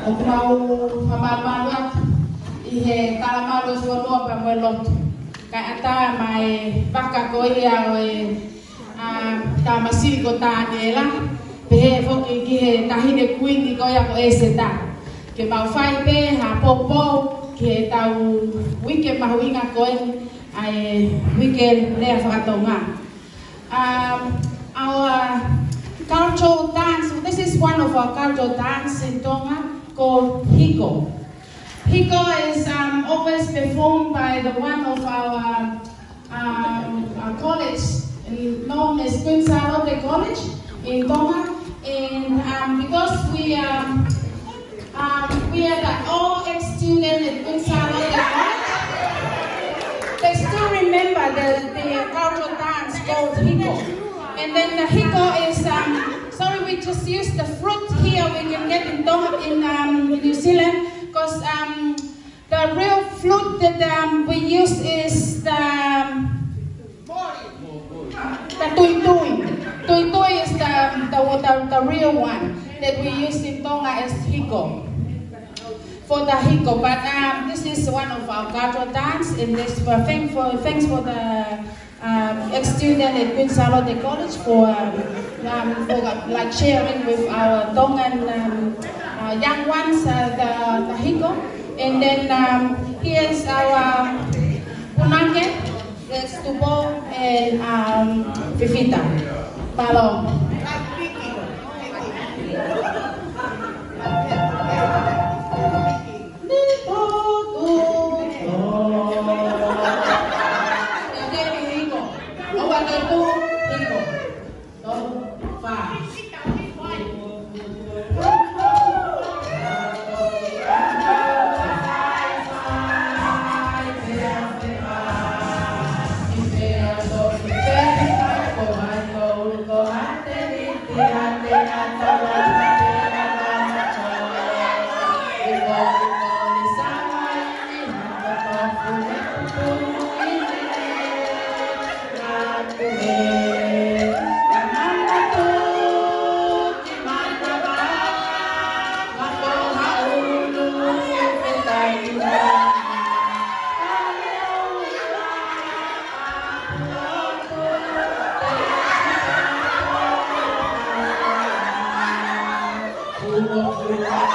mau mamaluat ihe kalamalo suano pa melot ka ata mai baka ko ia ta masiri ko ta nela pe fo ki tahine kuini ko ya ko eseta ke mau fai pe ha popo ke tau weekend mahuinga ko ai weekend le fakatonga our cultural dance. This is one of our cultural dance in Tonga called Hiko. Hiko is always performed by the one of our college known as Queen Charlotte College in Tonga, and because we are the all ex-students at Queen Charlotte College, they still remember the cultural dance called Hiko. And then the hiko is, sorry, we just use the fruit here we can get in New Zealand, because the real fruit that we use is the tui tui. Tui tui is the real one that we use in Tonga as hiko. For the hiko, but this is one of our cultural dance, and this thanks for the ex-student at Queen Charlotte College for like sharing with our Tongan young ones the hiko, and then here's our punange, that's tubo and fifita, palong. Thank you.